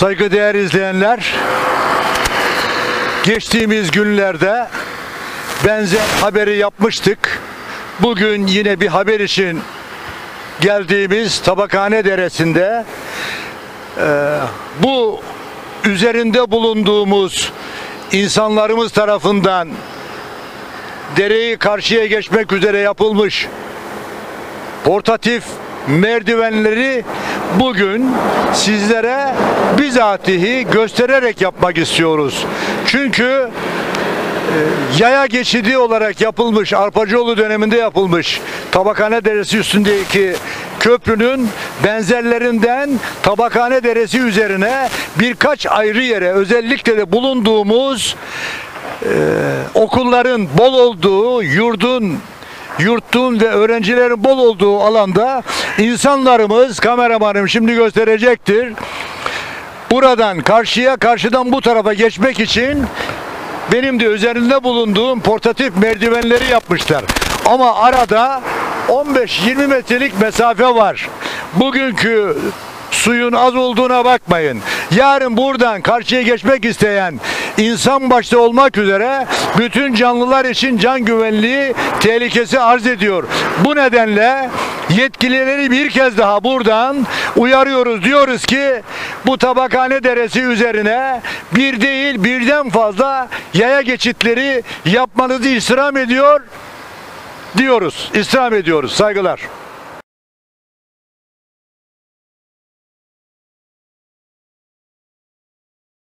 Saygıdeğer izleyenler, geçtiğimiz günlerde benzer haberi yapmıştık. Bugün yine bir haber için geldiğimiz Tabakhane Deresi'nde bu üzerinde bulunduğumuz insanlarımız tarafından dereyi karşıya geçmek üzere yapılmış portatif merdivenleri bugün sizlere bizatihi göstererek yapmak istiyoruz. Çünkü yaya geçidi olarak yapılmış, Arpacıoğlu döneminde yapılmış Tabakhane Deresi üstündeki köprünün benzerlerinden Tabakhane Deresi üzerine birkaç ayrı yere, özellikle de bulunduğumuz okulların bol olduğu, yurtun ve öğrencilerin bol olduğu alanda insanlarımız, kameramanım şimdi gösterecektir, buradan karşıya, karşıdan bu tarafa geçmek için benim de üzerinde bulunduğum portatif merdivenleri yapmışlar. Ama arada 15-20 metrelik mesafe var. Bugünkü suyun az olduğuna bakmayın. Yarın buradan karşıya geçmek isteyen insan başta olmak üzere bütün canlılar için can güvenliği tehlikesi arz ediyor. Bu nedenle yetkilileri bir kez daha buradan uyarıyoruz. Diyoruz ki bu Tabakhane Deresi üzerine bir değil birden fazla yaya geçitleri yapmanızı istirham ediyoruz. Saygılar.